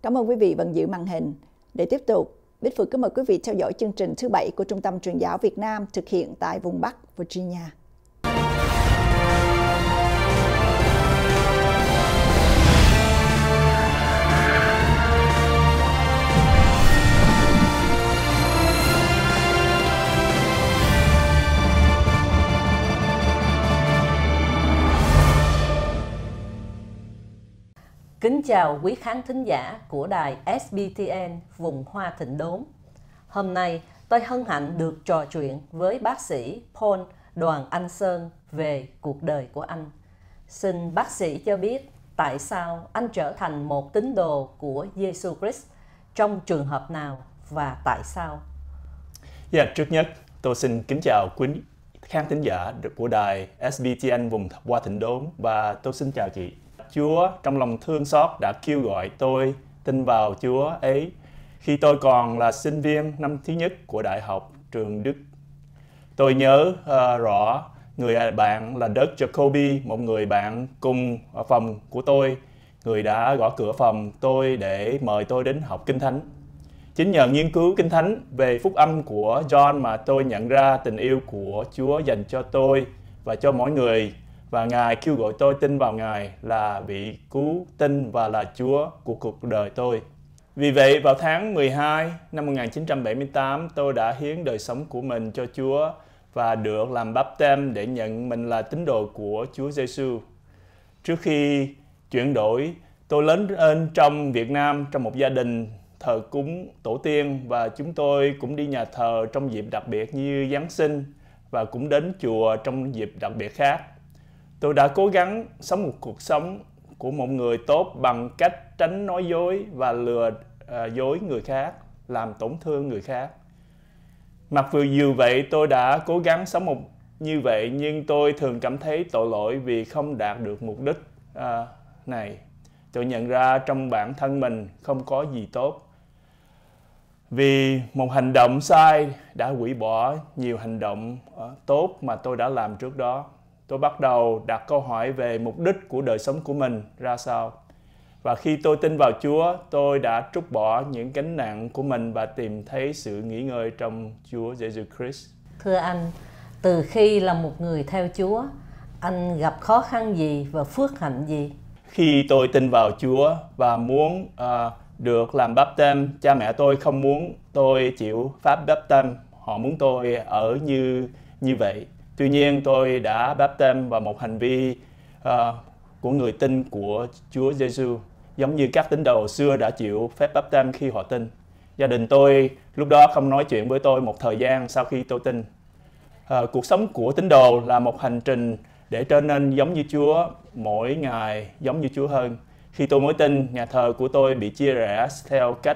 Cảm ơn quý vị vẫn giữ màn hình. Để tiếp tục, Bích Phước kính mời quý vị theo dõi chương trình thứ 7 của Trung tâm Truyền giáo Việt Nam thực hiện tại vùng Bắc Virginia. Kính chào quý khán thính giả của đài SBTN vùng Hoa Thịnh Đốn. Hôm nay tôi hân hạnh được trò chuyện với bác sĩ Paul Đoàn Anh Sơn về cuộc đời của anh. Xin bác sĩ cho biết tại sao anh trở thành một tín đồ của Giêsu Christ, trong trường hợp nào và tại sao? Trước nhất tôi xin kính chào quý khán thính giả của đài SBTN vùng Hoa Thịnh Đốn và tôi xin chào chị. Chúa trong lòng thương xót đã kêu gọi tôi tin vào Chúa ấy khi tôi còn là sinh viên năm thứ nhất của Đại học trường Đức. Tôi nhớ rõ người bạn là Doug Jacoby, một người bạn cùng ở phòng của tôi, người đã gõ cửa phòng tôi để mời tôi đến học Kinh Thánh. Chính nhờ nghiên cứu Kinh Thánh về phúc âm của John mà tôi nhận ra tình yêu của Chúa dành cho tôi và cho mỗi người. Và Ngài kêu gọi tôi tin vào Ngài là vị cứu tinh và là Chúa của cuộc đời tôi. Vì vậy, vào tháng 12 năm 1978, tôi đã hiến đời sống của mình cho Chúa và được làm báp-têm để nhận mình là tín đồ của Chúa Giêsu. Trước khi chuyển đổi, tôi lớn lên trong Việt Nam trong một gia đình thờ cúng tổ tiên và chúng tôi cũng đi nhà thờ trong dịp đặc biệt như Giáng sinh và cũng đến chùa trong dịp đặc biệt khác. Tôi đã cố gắng sống một cuộc sống của một người tốt bằng cách tránh nói dối và lừa dối người khác, làm tổn thương người khác. Mặc dù vậy tôi đã cố gắng sống như vậy nhưng tôi thường cảm thấy tội lỗi vì không đạt được mục đích này. Tôi nhận ra trong bản thân mình không có gì tốt. Vì một hành động sai đã hủy bỏ nhiều hành động tốt mà tôi đã làm trước đó. Tôi bắt đầu đặt câu hỏi về mục đích của đời sống của mình ra sao. Và khi tôi tin vào Chúa, tôi đã trút bỏ những gánh nặng của mình và tìm thấy sự nghỉ ngơi trong Chúa Giêsu Christ. Thưa anh, từ khi là một người theo Chúa, anh gặp khó khăn gì và phước hạnh gì? Khi tôi tin vào Chúa và muốn được làm báp-têm, cha mẹ tôi không muốn tôi chịu pháp báp-têm. Họ muốn tôi ở như vậy. Tuy nhiên tôi đã báp-têm vào một hành vi của người tin của Chúa Giêsu, giống như các tín đồ xưa đã chịu phép báp-têm khi họ tin. Gia đình tôi lúc đó không nói chuyện với tôi một thời gian sau khi tôi tin. Cuộc sống của tín đồ là một hành trình để trở nên giống như Chúa, mỗi ngày giống như Chúa hơn. Khi tôi mới tin, nhà thờ của tôi bị chia rẽ theo cách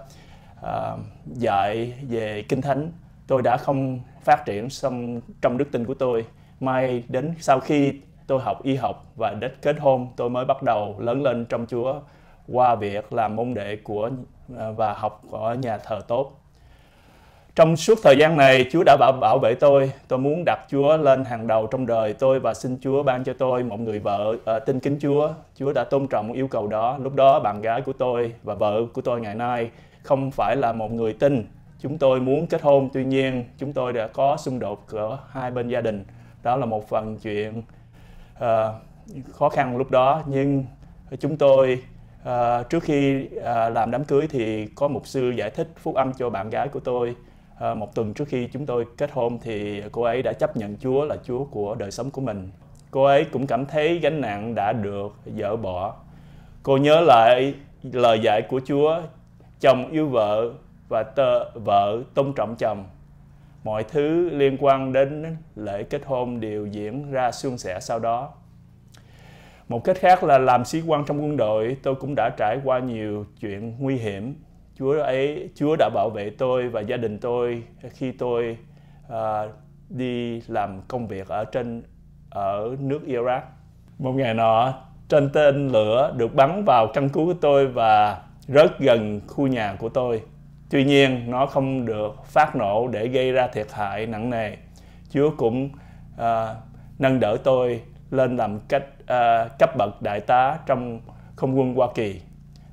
dạy về Kinh Thánh. Tôi đã không phát triển trong đức tin của tôi. May đến sau khi tôi học y học và đến kết hôn, tôi mới bắt đầu lớn lên trong Chúa qua việc làm môn đệ và học ở nhà thờ tốt. Trong suốt thời gian này, Chúa đã bảo vệ tôi. Tôi muốn đặt Chúa lên hàng đầu trong đời tôi và xin Chúa ban cho tôi một người vợ tin kính Chúa. Chúa đã tôn trọng yêu cầu đó. Lúc đó bạn gái của tôi và vợ của tôi ngày nay không phải là một người tin. Chúng tôi muốn kết hôn, tuy nhiên chúng tôi đã có xung đột của hai bên gia đình. Đó là một phần chuyện khó khăn lúc đó. Nhưng chúng tôi trước khi làm đám cưới thì có mục sư giải thích phúc âm cho bạn gái của tôi. Một tuần trước khi chúng tôi kết hôn thì cô ấy đã chấp nhận Chúa là Chúa của đời sống của mình. Cô ấy cũng cảm thấy gánh nặng đã được dỡ bỏ. Cô nhớ lại lời dạy của Chúa, chồng yêu vợ và vợ tôn trọng chồng. Mọi thứ liên quan đến lễ kết hôn đều diễn ra suôn sẻ sau đó. Một cách khác là làm sĩ quan trong quân đội, tôi cũng đã trải qua nhiều chuyện nguy hiểm. Chúa đã bảo vệ tôi và gia đình tôi khi tôi đi làm công việc ở nước Iraq. Một ngày nọ, trên tên lửa được bắn vào căn cứ của tôi và rớt gần khu nhà của tôi. Tuy nhiên, nó không được phát nổ để gây ra thiệt hại nặng nề. Chúa cũng nâng đỡ tôi lên làm cấp bậc đại tá trong không quân Hoa Kỳ.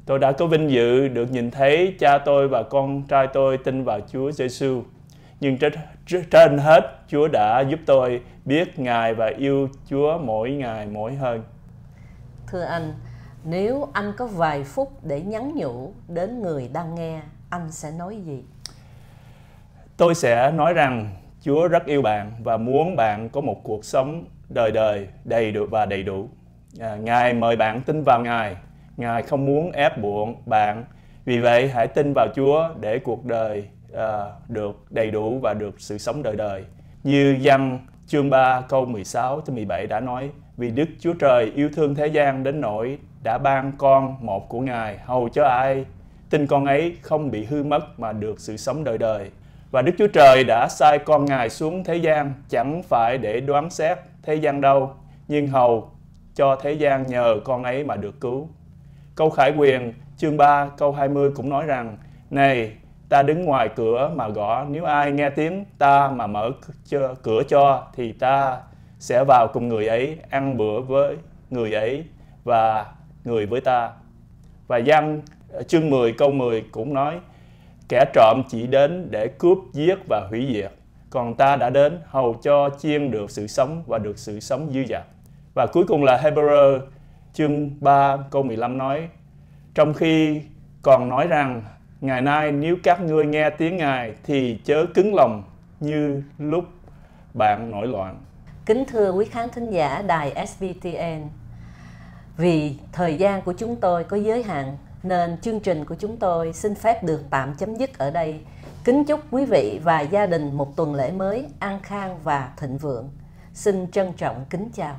Tôi đã có vinh dự được nhìn thấy cha tôi và con trai tôi tin vào Chúa Giêsu. Nhưng trên hết, Chúa đã giúp tôi biết Ngài và yêu Chúa mỗi ngày mỗi hơn. Thưa anh, nếu anh có vài phút để nhắn nhủ đến người đang nghe, anh sẽ nói gì? Tôi sẽ nói rằng Chúa rất yêu bạn và muốn bạn có một cuộc sống đời đời đầy đủ. Ngài mời bạn tin vào Ngài. Ngài không muốn ép buộc bạn. Vì vậy hãy tin vào Chúa để cuộc đời được đầy đủ và được sự sống đời đời. Như Giăng chương 3 câu 16 tới 17 đã nói: vì Đức Chúa Trời yêu thương thế gian đến nỗi đã ban con một của Ngài, hầu cho ai tin con ấy không bị hư mất mà được sự sống đời đời. Và Đức Chúa Trời đã sai con Ngài xuống thế gian chẳng phải để đoán xét thế gian đâu, nhưng hầu cho thế gian nhờ con ấy mà được cứu. Câu Khải Huyền chương 3 câu 20 cũng nói rằng: này, ta đứng ngoài cửa mà gõ, nếu ai nghe tiếng ta mà mở cửa cho, thì ta sẽ vào cùng người ấy, ăn bữa với người ấy và người với ta. Và Giăng chương 10 câu 10 cũng nói: kẻ trộm chỉ đến để cướp, giết và hủy diệt, còn ta đã đến hầu cho chiên được sự sống và được sự sống dư dật. Và cuối cùng là Hebrew chương 3 câu 15 nói: trong khi còn nói rằng ngày nay nếu các ngươi nghe tiếng Ngài thì chớ cứng lòng như lúc bạn nổi loạn. Kính thưa quý khán thính giả đài SBTN, vì thời gian của chúng tôi có giới hạn nên chương trình của chúng tôi xin phép được tạm chấm dứt ở đây. Kính chúc quý vị và gia đình một tuần lễ mới an khang và thịnh vượng. Xin trân trọng kính chào.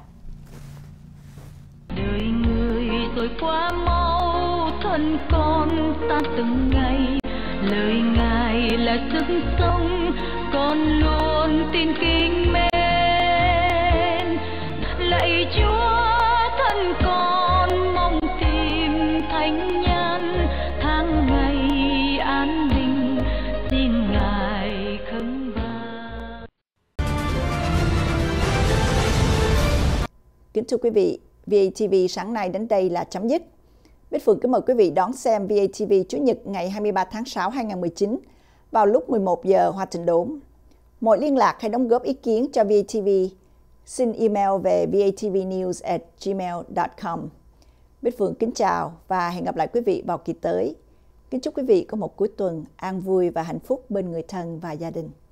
Đời người rồi quá mau, thân con ta từng ngày. Lời Ngài là sức sống, con luôn tin kính mến. Lạy Chúa, thân con mong tìm thánh nhân, tháng ngày an bình xin Ngài khấn vang. Kính thưa quý vị, VATV sáng nay đến đây là chấm dứt. Bích Phượng kính mời quý vị đón xem VATV Chủ nhật ngày 23 tháng 6 2019 vào lúc 11 giờ Hoa Thịnh Đốn. Mọi liên lạc hay đóng góp ý kiến cho VATV xin email về vatvnews@gmail.com. Bích Phượng kính chào và hẹn gặp lại quý vị vào kỳ tới. Kính chúc quý vị có một cuối tuần an vui và hạnh phúc bên người thân và gia đình.